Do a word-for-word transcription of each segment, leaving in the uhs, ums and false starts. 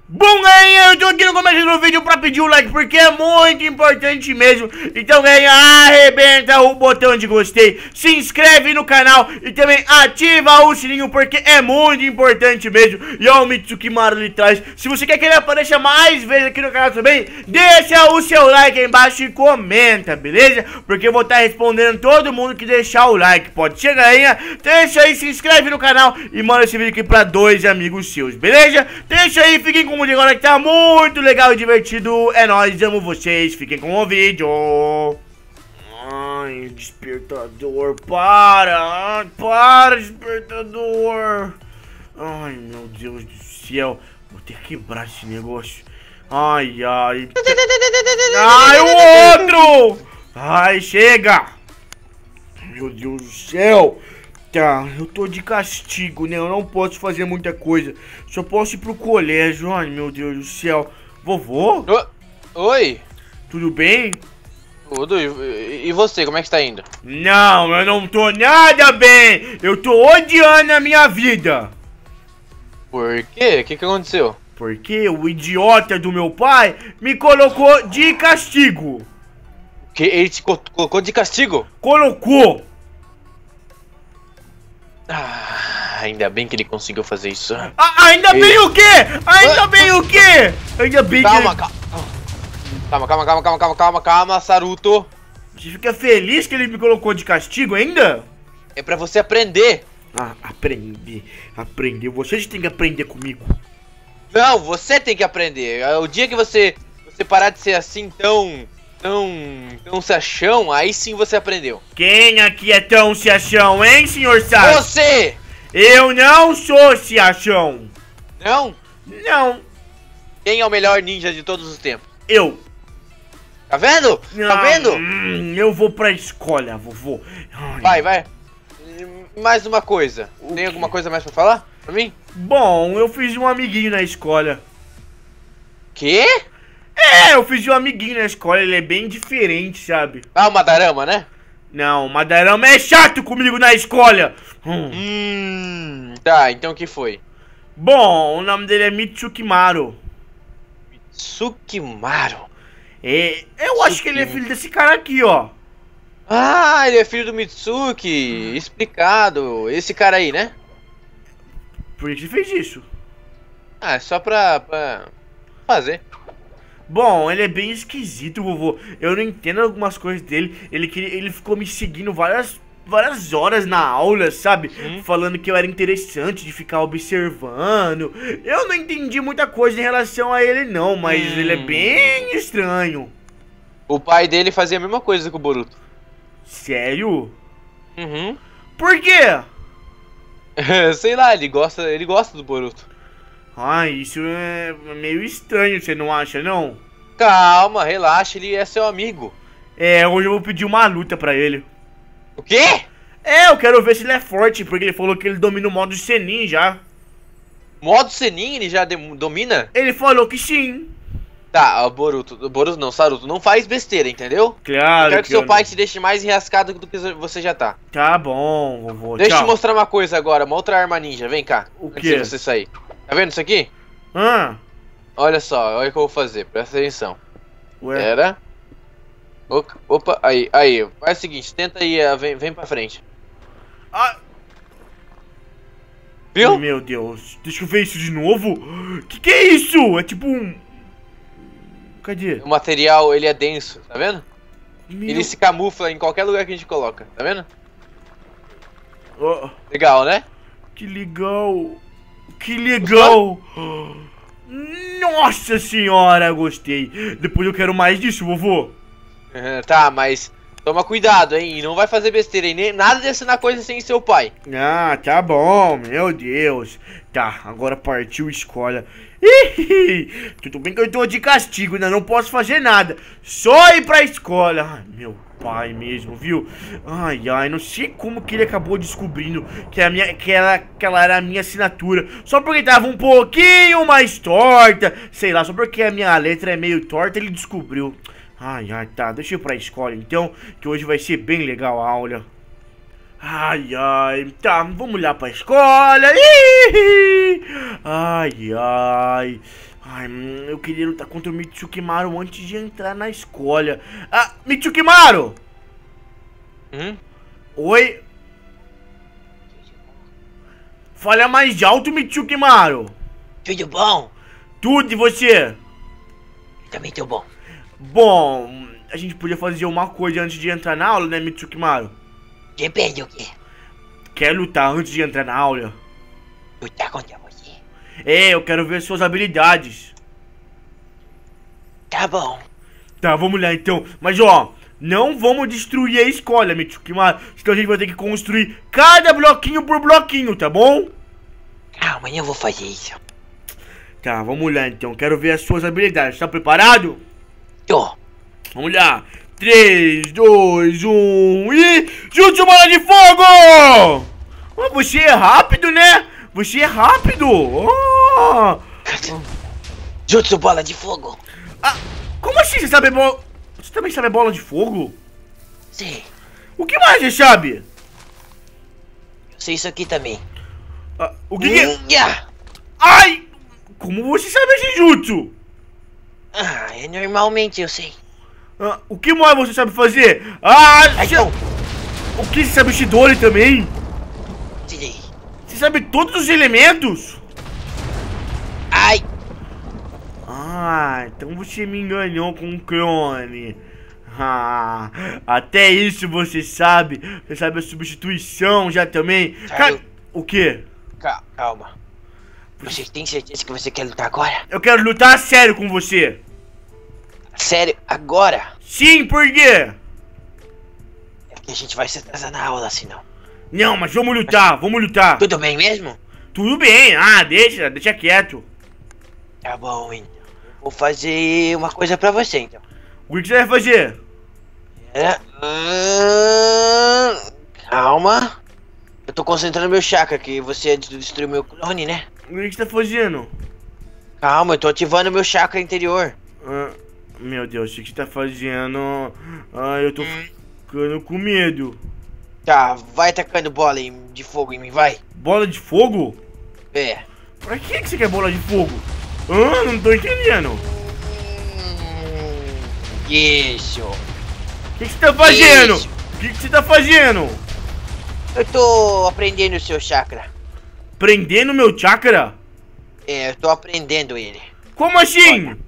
Bom, galerinha, eu tô aqui no começo do vídeo pra pedir o like, porque é muito importante mesmo. Então, galerinha, arrebenta o botão de gostei, se inscreve no canal e também ativa o sininho, porque é muito importante mesmo. E ó, o Mitsukimaru ali atrás. Se você quer que ele apareça mais vezes aqui no canal também, deixa o seu like aí embaixo e comenta, beleza? Porque eu vou estar respondendo todo mundo que deixar o like. Pode ser, galerinha? Deixa aí, se inscreve no canal e manda esse vídeo aqui pra dois amigos seus, beleza? Deixa aí, fiquem com o vídeo agora que tá muito legal e divertido. É nóis, amo vocês, fiquem com o vídeo. Ai, despertador, para, para, despertador. Ai, meu Deus do céu, vou ter que quebrar esse negócio. Ai, ai. Ai, o outro. Ai, chega. Meu Deus do céu. Tá, eu tô de castigo, né? Eu não posso fazer muita coisa. Só posso ir pro colégio. Ai, meu Deus do céu. Vovô? Oi. Tudo bem? Tudo. E você, como é que tá indo? Não, eu não tô nada bem. Eu tô odiando a minha vida. Por quê? O que que aconteceu? Porque o idiota do meu pai me colocou de castigo. Que ele te colocou de castigo? Colocou. Ah, ainda bem que ele conseguiu fazer isso. Ah, ainda bem Ei. o quê? Ainda ah. bem o quê? Ainda bem calma, que... calma, calma, calma, calma, calma, calma, calma, calma, Saruto. Você fica feliz que ele me colocou de castigo ainda? É pra você aprender. Ah, aprender, aprender. Vocês têm que aprender comigo. Não, você tem que aprender. O dia que você, você parar de ser assim tão... Tão, tão se achão, aí sim você aprendeu. Quem aqui é tão se achão, hein, senhor Sasuke? Você! Eu não sou se achão. Não? Não. Quem é o melhor ninja de todos os tempos? Eu. Tá vendo? Tá Ah, vendo? Hum, eu vou pra escola, vovô. Ai. Vai, vai. Mais uma coisa. O Tem quê? alguma coisa mais pra falar? Pra mim? Bom, eu fiz um amiguinho na escola. Quê? É, eu fiz um amiguinho na escola, ele é bem diferente, sabe? Ah, o Madarama, né? Não, o Madarama é chato comigo na escola. Hum. Hum, tá, então o que foi? Bom, o nome dele é Mitsukimaru. Mitsukimaru. É, eu acho que ele é filho desse cara aqui, ó. Ah, ele é filho do Mitsuki. Explicado. Esse cara aí, né? Por que você fez isso? Ah, é só pra, pra fazer. Bom, ele é bem esquisito, vovô. Eu não entendo algumas coisas dele. Ele, queria, ele ficou me seguindo várias, várias horas na aula, sabe? Hum? Falando que eu era interessante de ficar observando. Eu não entendi muita coisa em relação a ele, não. Mas hum. ele é bem estranho. O pai dele fazia a mesma coisa com o Boruto. Sério? Uhum. Por quê? Sei lá, ele gosta, ele gosta do Boruto. Ai, isso é meio estranho, você não acha, não? Calma, relaxa, ele é seu amigo. É, hoje eu vou pedir uma luta pra ele. O quê? É, eu quero ver se ele é forte, porque ele falou que ele domina o modo Senin já. Modo Senin ele já domina? Ele falou que sim. Tá, o Boruto, Boruto não, Saruto, não faz besteira, entendeu? Claro. Eu quero que, que seu eu pai não... te deixe mais enrascado do que você já tá. Tá bom, vovô. Deixa tchau. eu te mostrar uma coisa agora, uma outra arma ninja, vem cá. O antes quê? de você sair. Tá vendo isso aqui? Ah. Olha só, olha o que eu vou fazer, presta atenção. Ué. Pera. Opa, aí, aí, faz o seguinte, tenta aí, vem, vem pra frente. Ah. Viu? Meu Deus, deixa eu ver isso de novo. Que que é isso? É tipo um... Cadê? O material, ele é denso, tá vendo? Meu... Ele se camufla em qualquer lugar que a gente coloca, tá vendo? Oh. Legal, né? Que legal. Que legal. Nossa senhora, gostei. Depois eu quero mais disso, vovô. Tá, mas toma cuidado, hein? Não vai fazer besteira, hein? Nem, nada de assinar coisa sem seu pai. Ah, tá bom, meu Deus. Tá, agora partiu escola. Ih, tudo bem que eu tô de castigo, né? Não posso fazer nada. Só ir pra escola. Ai, meu pai mesmo, viu? Ai, ai, não sei como que ele acabou descobrindo que, a minha, que, ela, que ela era a minha assinatura. Só porque tava um pouquinho mais torta. Sei lá, só porque a minha letra é meio torta, ele descobriu. Ai, ai, tá, deixa eu ir pra escola então, que hoje vai ser bem legal a aula. Ai, ai, tá, vamos lá pra escola. Ih, ai, ai. Ai, eu queria lutar contra o Mitsukimaru antes de entrar na escola. Ah, Mitsukimaru! Hum? Oi? Fala mais alto, Mitsukimaru. Tudo bom? Tudo, e você? Também tô bom. Bom, a gente podia fazer uma coisa antes de entrar na aula, né, Mitsukimaru? Depende o quê? Quer lutar antes de entrar na aula? Lutar contra você. É, eu quero ver suas habilidades. Tá bom. Tá, vamos lá então. Mas ó, não vamos destruir a escola, Mitsukimaru. Senão a gente vai ter que construir cada bloquinho por bloquinho, tá bom? Calma, eu vou fazer isso. Tá, vamos lá então. Quero ver as suas habilidades. Tá preparado? Tô. Vamos lá. três, dois, um e... Jutsu Bola de Fogo! Oh, você é rápido, né? Você é rápido! Oh. Jutsu Bola de Fogo. Ah, como assim você sabe bola... Você também sabe bola de fogo? Sim. O que mais você sabe? Eu sei isso aqui também. Ah, o que que é? Ninja! Ai! Como você sabe esse jutsu? Ah, é normalmente eu sei. Ah, o que mais você sabe fazer? Ah, Ai, você... não. O que você sabe Shidori também? Tirei. Você sabe todos os elementos? Ai! Ah, então você me enganou com um clone. Ah, até isso você sabe. Você sabe a substituição já também. Ca... O quê? Ca- Calma. Você tem certeza que você quer lutar agora? Eu quero lutar a sério com você. Sério, agora? Sim, por quê? É que a gente vai se atrasar na aula, senão. Não, mas vamos lutar, vamos lutar. Tudo bem mesmo? Tudo bem, ah, deixa, deixa quieto. Tá bom, então. Eu vou fazer uma coisa pra você, então. O que você vai fazer? É... Hum, Calma. Eu tô concentrando meu chakra, que você destruiu meu clone, né? O que você tá fazendo? Calma, eu tô ativando meu chakra interior. Ah, meu Deus, o que você tá fazendo? Ah, eu tô ficando com medo. Tá, vai tacando bola em- de fogo em mim, vai. Bola de fogo? É. Pra que que você quer bola de fogo? Ah, não tô entendendo. Hum, Isso. O que que você tá fazendo? Isso. O que que você tá fazendo? Eu tô aprendendo o seu chakra. Prendendo meu chakra? É, eu tô aprendendo ele. Como assim?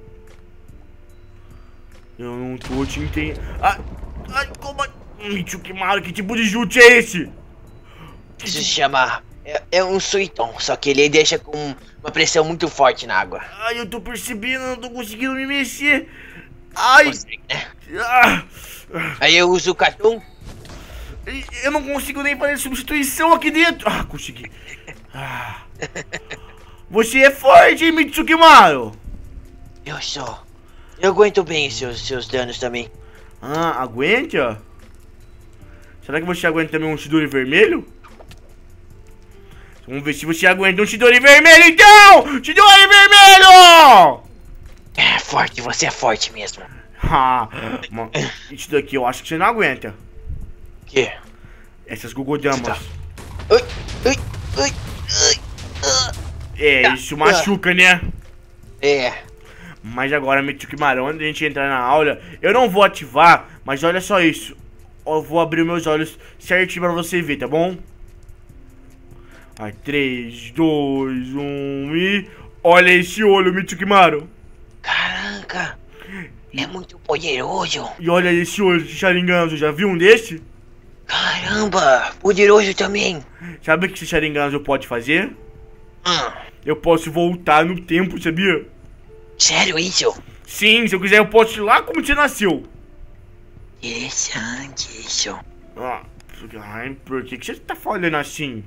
Eu não tô te entendendo. Ai, ai, como é? Mitsukimaru, que tipo de jutsu é esse? Isso se chama... É, é um suiton, só que ele deixa com uma pressão muito forte na água. Ai, eu tô percebendo, eu não tô conseguindo me mexer. Ai, Consegue, né? ah, Aí eu uso o Katum. eu não consigo nem fazer substituição aqui dentro. Ah, consegui. Ah. Você é forte, Mitsukimaru. Eu sou. Eu aguento bem os seus, seus danos também. Ah, aguenta? Será que você aguenta também um Chidori vermelho? Vamos ver se você aguenta um Chidori vermelho, então! Chidori vermelho! É forte, você é forte mesmo. Ah, ma- isso daqui eu acho que você não aguenta. Que? Essas Gogodamas. Ui, ui, ui, ui, ah. É, isso machuca, né? É. Mas agora, Mitsukimaru, antes de a gente entrar na aula, eu não vou ativar, mas olha só isso. Eu vou abrir meus olhos certinho pra você ver, tá bom? Aí, três, dois, um e... Olha esse olho, Mitsukimaru. Caraca. É muito poderoso. E olha esse olho de Sharingan, você já viu um desse? Caramba, poderoso também. Sabe o que esse Sharingan pode fazer? Hum, Eu posso voltar no tempo, sabia? sério isso? Sim, se eu quiser eu posso ir lá como você nasceu. Interessante isso. Ah, ai, por que, que você tá falando assim?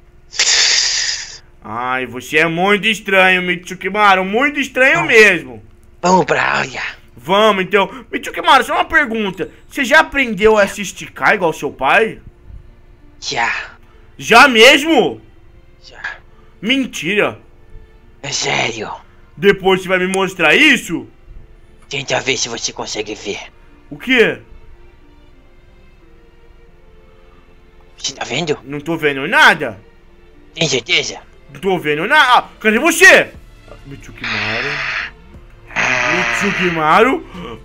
Ai, você é muito estranho, Mitsukimaru, muito estranho mesmo. Vamos pra aula. Vamos, então. Mitsukimaru, só uma pergunta. Você já aprendeu a se esticar igual seu pai? Já, Já mesmo? já. Mentira. É sério. Depois você vai me mostrar isso? Tenta ver se você consegue ver. O quê? Você tá vendo? Não tô vendo nada. Tem certeza? Não tô vendo nada. Ah, cadê você? Mitsukimaru. Mitsukimaru.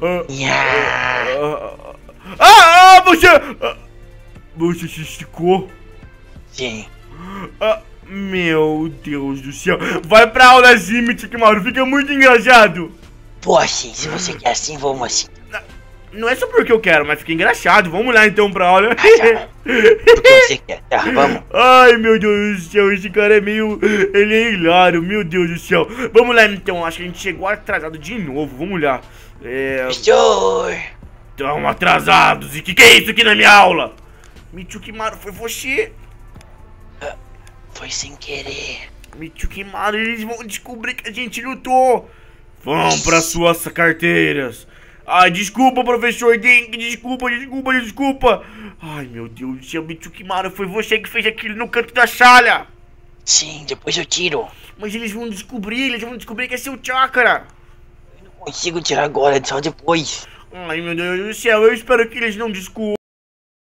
Ah, ah, ah, você... Ah, você se esticou? Sim. Ah, meu Deus do céu. Vai pra aula assim, Mitsukimaru. Fica muito engraçado. Pô, assim, se você quer assim, vamos assim. Não é só porque eu quero, mas fica engraçado. Vamos lá então pra aula. Ah, tá. Porque você quer, tá? Vamos. Ai, meu Deus do céu, esse cara é meio... Ele é hilário, meu Deus do céu. Vamos lá então, acho que a gente chegou atrasado de novo. Vamos lá. É... Professor. Tão atrasados. E que que é isso aqui na minha aula? Mitsukimaru, foi você? Foi sem querer. Mitsukimaru, eles vão descobrir que a gente lutou. Vão para suas carteiras. Ai, desculpa, professor Denk, desculpa, desculpa, desculpa. Ai, meu Deus do céu, Mitsukimaru, foi você que fez aquilo no canto da sala. Sim, depois eu tiro. Mas eles vão descobrir, eles vão descobrir que é seu chakra. Eu não consigo tirar agora, só depois. Ai, meu Deus do céu, eu espero que eles não descubram.